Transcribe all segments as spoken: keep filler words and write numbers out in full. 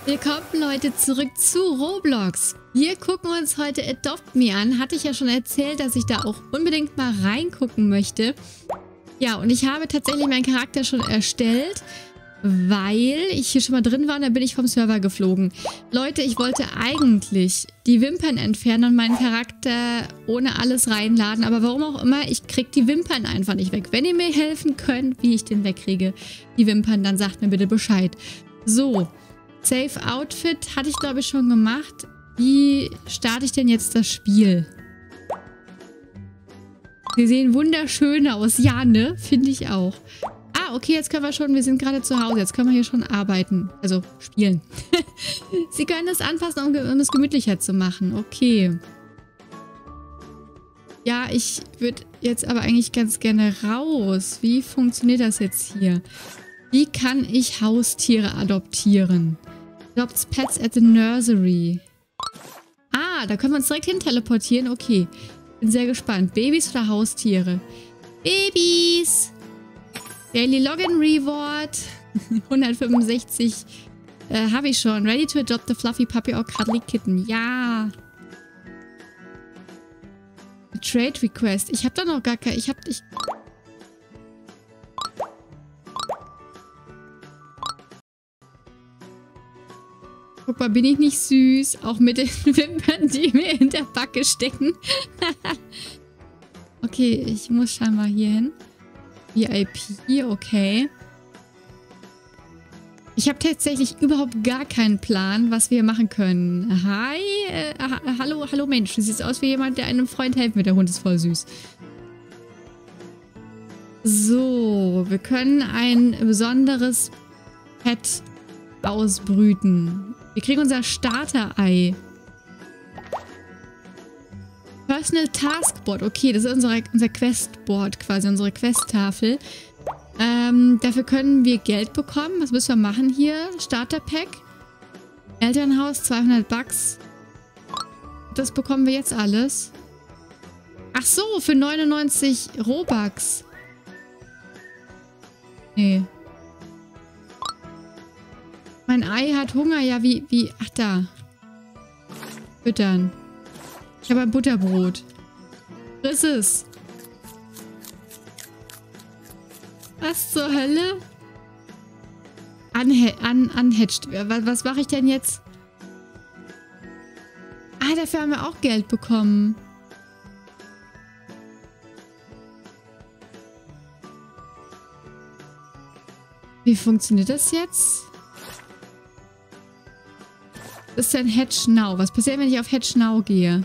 Willkommen Leute zurück zu Roblox. Wir gucken uns heute Adopt Me an. Hatte ich ja schon erzählt, dass ich da auch unbedingt mal reingucken möchte. Ja, und ich habe tatsächlich meinen Charakter schon erstellt, weil ich hier schon mal drin war und dann bin ich vom Server geflogen. Leute, ich wollte eigentlich die Wimpern entfernen und meinen Charakter ohne alles reinladen, aber warum auch immer, ich kriege die Wimpern einfach nicht weg. Wenn ihr mir helfen könnt, wie ich den wegkriege, die Wimpern, dann sagt mir bitte Bescheid. So, Save Outfit hatte ich glaube ich schon gemacht. Wie starte ich denn jetzt das Spiel? Sie sehen wunderschön aus. Ja, ne? Finde ich auch. Ah, okay, jetzt können wir schon, wir sind gerade zu Hause, jetzt können wir hier schon arbeiten. Also, spielen. Sie können das anpassen, um, um es gemütlicher zu machen. Okay. Ja, ich würde jetzt aber eigentlich ganz gerne raus. Wie funktioniert das jetzt hier? Wie kann ich Haustiere adoptieren? Adopts Pets at the Nursery. Ah, da können wir uns direkt hin teleportieren. Okay. Bin sehr gespannt. Babys oder Haustiere? Babys! Daily Login Reward. hundertfünfundsechzig äh, habe ich schon. Ready to adopt a fluffy puppy or cuddly kitten. Ja. Trade Request. Ich habe da noch gar kein... Ich habe... Ich Guck mal, bin ich nicht süß? Auch mit den Wimpern, die mir in der Backe stecken. Okay, ich muss scheinbar hier hin. V I P, okay. Ich habe tatsächlich überhaupt gar keinen Plan, was wir machen können. Hi, äh, ha hallo, hallo Mensch. Du siehst aus wie jemand, der einem Freund helfen will. Der Hund ist voll süß. So, wir können ein besonderes Pet ausbrüten. Wir kriegen unser Starter-Ei. Personal Taskboard. Okay, das ist unsere, unser Questboard quasi, unsere Questtafel. Ähm, dafür können wir Geld bekommen. Was müssen wir machen hier? Starter-Pack. Elternhaus, zweihundert Bucks. Das bekommen wir jetzt alles. Ach so, für neunundneunzig Robux. Nee. Mein Ei hat Hunger. Ja, wie, wie... Ach, da. Füttern. Ich habe ein Butterbrot. Friss es. Was zur Hölle? Unhe un unhatched. Was, was mache ich denn jetzt? Ah, dafür haben wir auch Geld bekommen. Wie funktioniert das jetzt? Das ist ein Hatch Now. Was passiert, wenn ich auf Hatch Now gehe?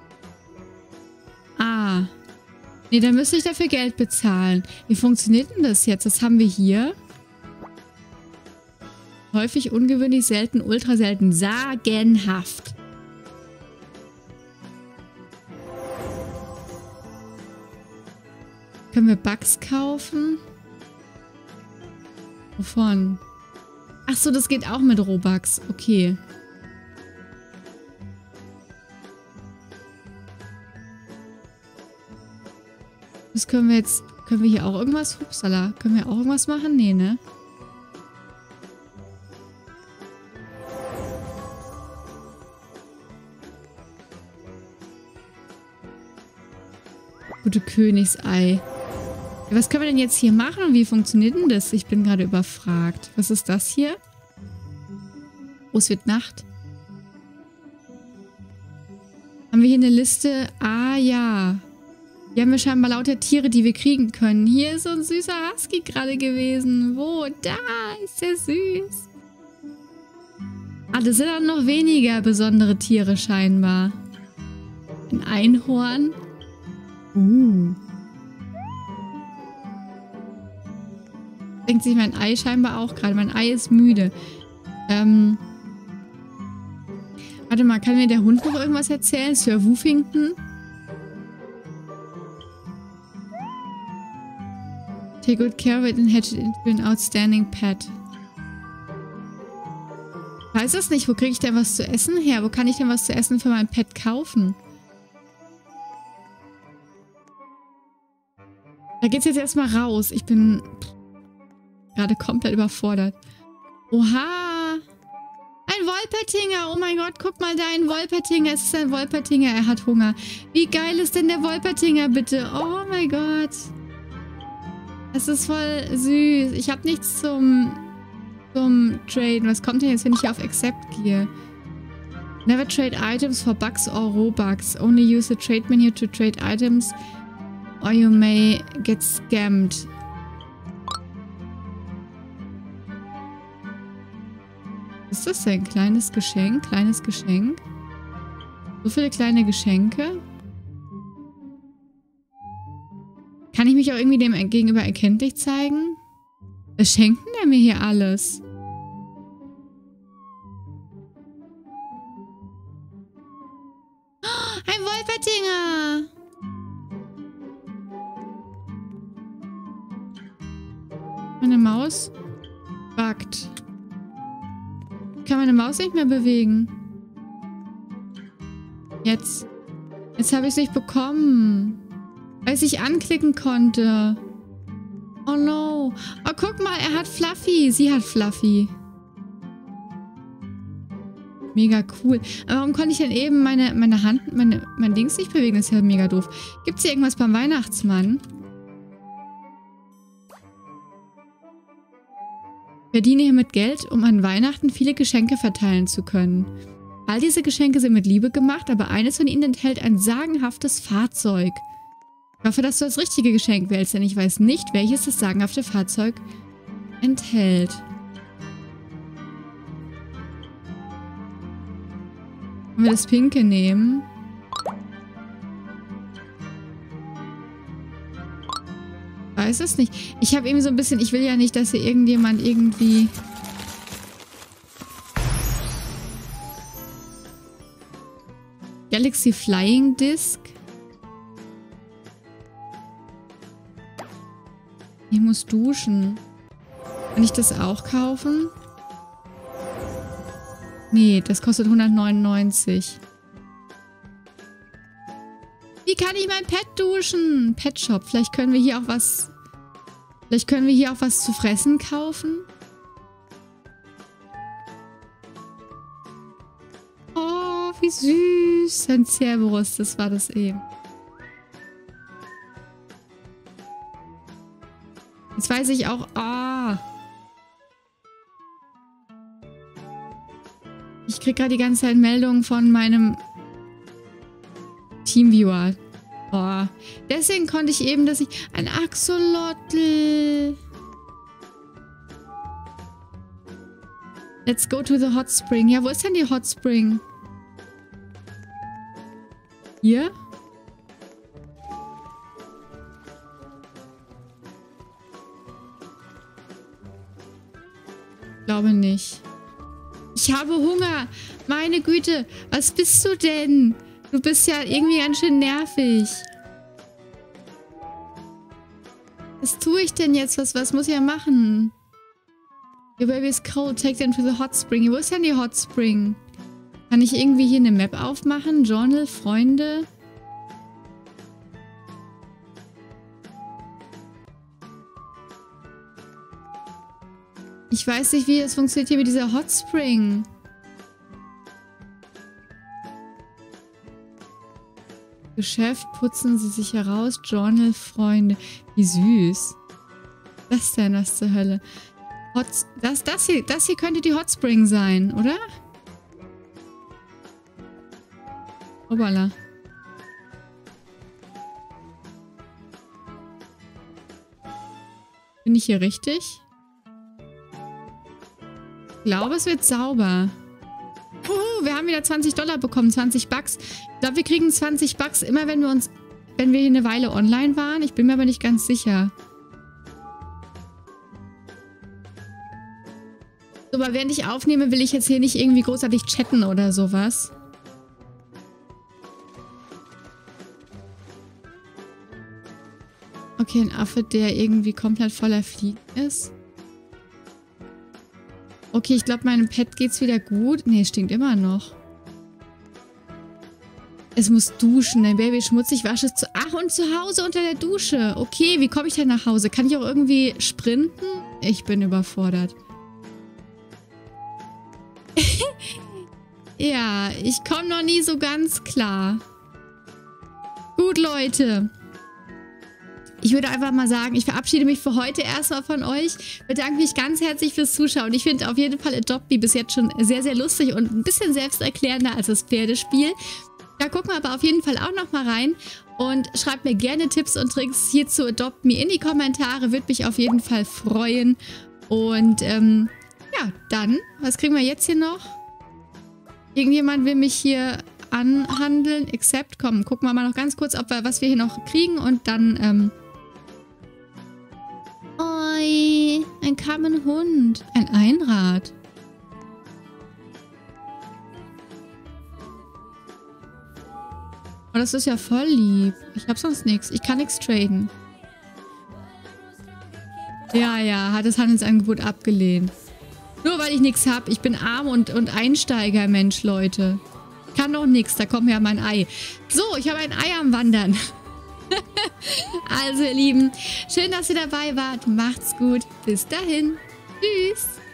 Ah. Nee, dann müsste ich dafür Geld bezahlen. Wie funktioniert denn das jetzt? Was haben wir hier? Häufig, ungewöhnlich, selten, ultra selten. Sagenhaft. Können wir Bugs kaufen? Wovon? Ach so, das geht auch mit Robux. Okay. Das können wir jetzt... Können wir hier auch irgendwas... Upsala. Können wir auch irgendwas machen? Nee, ne? Gute Königsei. Ja, was können wir denn jetzt hier machen? Und wie funktioniert denn das? Ich bin gerade überfragt. Was ist das hier? Oh, es wird Nacht. Haben wir hier eine Liste? Ah, ja. Hier haben wir scheinbar lauter Tiere, die wir kriegen können. Hier ist so ein süßer Husky gerade gewesen. Wo? Da ist der süß. Ah, das sind dann noch weniger besondere Tiere scheinbar. Ein Einhorn. Uh. Denkt sich mein Ei scheinbar auch gerade. Mein Ei ist müde. Ähm. Warte mal, kann mir der Hund noch irgendwas erzählen? Sir Woofington? Take good care of it and hatch it into an outstanding pet. Ich weiß es nicht. Wo kriege ich denn was zu essen her? Wo kann ich denn was zu essen für mein Pet kaufen? Da geht's jetzt erstmal raus. Ich bin gerade komplett überfordert. Oha! Ein Wolpertinger. Oh mein Gott, guck mal da, ein Wolpertinger. Es ist ein Wolpertinger. Er hat Hunger. Wie geil ist denn der Wolpertinger, bitte? Oh mein Gott. Es ist voll süß. Ich habe nichts zum, zum Traden. Was kommt denn jetzt, wenn ich hier auf Accept gehe? Never trade items for bucks or Robux. Only use the trade menu to trade items or you may get scammed. Was ist das denn? Kleines Geschenk? Kleines Geschenk? So viele kleine Geschenke? Kann ich mich auch irgendwie dem gegenüber erkenntlich zeigen? Was schenkt denn der mir hier alles? Oh, ein Wolpertinger! Meine Maus buggt. Ich kann meine Maus nicht mehr bewegen. Jetzt. Jetzt habe ich es nicht bekommen. Weil ich nicht anklicken konnte. Oh no. Oh, guck mal, er hat Fluffy. Sie hat Fluffy. Mega cool. Aber warum konnte ich denn eben meine, meine Hand, meine, mein Dings nicht bewegen? Das ist ja mega doof. Gibt es hier irgendwas beim Weihnachtsmann? Verdiene hiermit Geld, um an Weihnachten viele Geschenke verteilen zu können. All diese Geschenke sind mit Liebe gemacht, aber eines von ihnen enthält ein sagenhaftes Fahrzeug. Ich hoffe, dass du das richtige Geschenk wählst, denn ich weiß nicht, welches das sagenhafte Fahrzeug enthält. Wollen wir das Pinke nehmen? Weiß es nicht. Ich habe irgendwie so ein bisschen... Ich will ja nicht, dass hier irgendjemand irgendwie... Galaxy Flying Disc. Ich muss duschen. Kann ich das auch kaufen? Nee, das kostet hundertneunundneunzig. Wie kann ich mein Pet duschen? Pet Shop. Vielleicht können wir hier auch was... Vielleicht können wir hier auch was zu fressen kaufen? Oh, wie süß. Ein Cerberus, das war das eben. Jetzt weiß ich auch... Ah. Ich krieg gerade die ganze Zeit Meldungen von meinem Teamviewer. Oh. Deswegen konnte ich eben, dass ich... Ein Axolotl. Let's go to the Hot Spring. Ja, wo ist denn die Hot Spring? Hier? Ich glaube nicht. Ich habe Hunger. Meine Güte. Was bist du denn? Du bist ja irgendwie ganz schön nervig. Was tue ich denn jetzt? Was, was muss ich ja machen? Your baby is cold. Take them to the hot spring. Wo ist denn die Hot Spring? Kann ich irgendwie hier eine Map aufmachen? Journal, Freunde. Ich weiß nicht, wie es funktioniert hier mit dieser Hot Spring. Geschäft, putzen Sie sich heraus. Journal, Freunde. Wie süß. Was ist denn das zur Hölle? Hot, das, das, hier, das hier könnte die Hot Spring sein, oder? Obala. Bin ich hier richtig? Ich glaube, es wird sauber. Uh, wir haben wieder zwanzig Dollar bekommen, zwanzig Bucks. Ich glaube, wir kriegen zwanzig Bucks immer, wenn wir uns, wenn wir hier eine Weile online waren. Ich bin mir aber nicht ganz sicher. So, aber während ich aufnehme, will ich jetzt hier nicht irgendwie großartig chatten oder sowas. Okay, ein Affe, der irgendwie komplett voller Fliegen ist. Okay, ich glaube, meinem Pet geht's wieder gut. Nee, es stinkt immer noch. Es muss duschen. Dein Baby ist schmutzig. Wasche es zu... Ach, und zu Hause unter der Dusche. Okay, wie komme ich denn nach Hause? Kann ich auch irgendwie sprinten? Ich bin überfordert. Ja, ich komme noch nie so ganz klar. Gut, Leute. Ich würde einfach mal sagen, ich verabschiede mich für heute erstmal von euch. Bedanke mich ganz herzlich fürs Zuschauen. Ich finde auf jeden Fall Adopt Me bis jetzt schon sehr, sehr lustig und ein bisschen selbsterklärender als das Pferdespiel. Da gucken wir aber auf jeden Fall auch nochmal rein. Und schreibt mir gerne Tipps und Tricks hier zu Adopt Me in die Kommentare. Würde mich auf jeden Fall freuen. Und ähm, ja, dann, was kriegen wir jetzt hier noch? Irgendjemand will mich hier anhandeln. Accept, komm, gucken wir mal noch ganz kurz, ob wir, was wir hier noch kriegen. Und dann, ähm... Oi, ein Common Hund. Ein Einrad. Oh, das ist ja voll lieb. Ich hab sonst nichts. Ich kann nichts traden. Ja, ja, hat das Handelsangebot abgelehnt. Nur weil ich nichts habe. Ich bin arm und, und Einsteiger, Mensch, Leute. Kann doch nichts. Da kommt ja mein Ei. So, ich habe ein Ei am Wandern. Also, ihr Lieben, schön, dass ihr dabei wart. Macht's gut. Bis dahin. Tschüss.